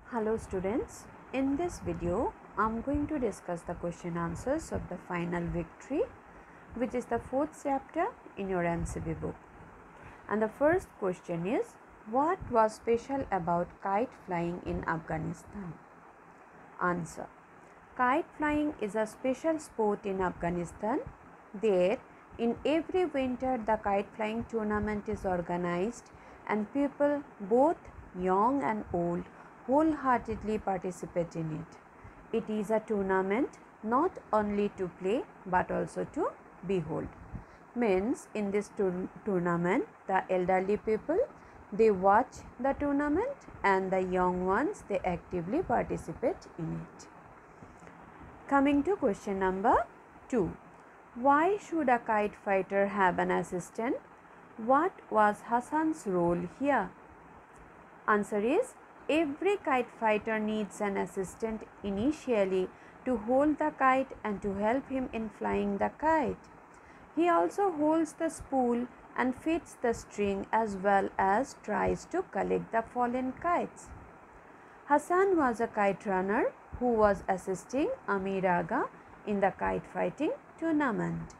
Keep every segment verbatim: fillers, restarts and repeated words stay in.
Hello students, in this video I am going to discuss the question answers of the final victory, which is the fourth chapter in your M C B book. And the first question is, what was special about kite flying in Afghanistan? Answer: kite flying is a special sport in Afghanistan. There, in every winter the kite flying tournament is organized and people both young and old wholeheartedly participate in it. It is a tournament not only to play but also to behold. Means in this tour- tournament the elderly people they watch the tournament and the young ones they actively participate in it. Coming to question number two. Why should a kite fighter have an assistant? What was Hassan's role here? Answer is, every kite fighter needs an assistant initially to hold the kite and to help him in flying the kite. He also holds the spool and fits the string as well as tries to collect the fallen kites. Hassan was a kite runner who was assisting Amir Aga in the kite fighting tournament.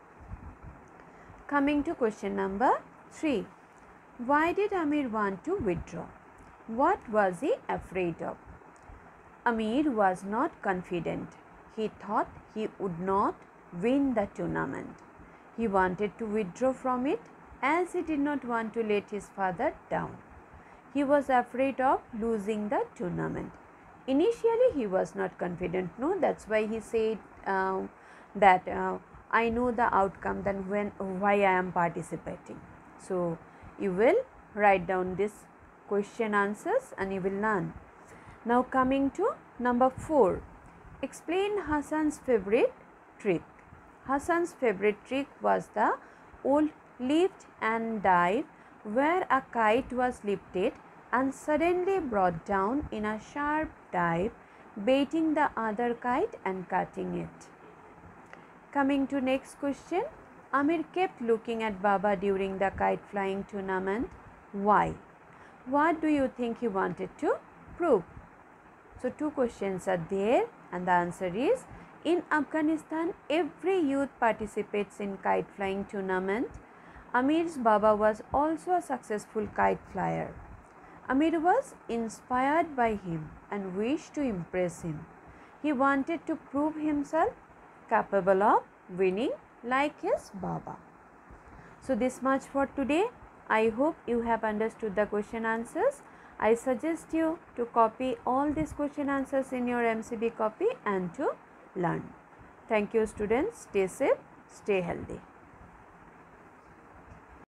Coming to question number three. Why did Amir want to withdraw? What was he afraid of? Amir was not confident. He thought he would not win the tournament. He wanted to withdraw from it as he did not want to let his father down. He was afraid of losing the tournament. Initially, he was not confident. No, that's why he said uh, that uh, I know the outcome, then when why I am participating. So you will write down this question answers and you will learn. Now coming to number four. Explain Hassan's favorite trick. Hassan's favorite trick was the old lift and dive, where a kite was lifted and suddenly brought down in a sharp dive, baiting the other kite and cutting it. Coming to next question. Amir kept looking at Baba during the kite flying tournament. Why? What do you think he wanted to prove? So two questions are there and the answer is, in Afghanistan every youth participates in kite flying tournament. Amir's Baba was also a successful kite flyer. Amir was inspired by him and wished to impress him. He wanted to prove himself capable of winning like his Baba. So this much for today. I hope you have understood the question answers. I suggest you to copy all these question answers in your M C B copy and to learn. Thank you students. Stay safe, stay healthy.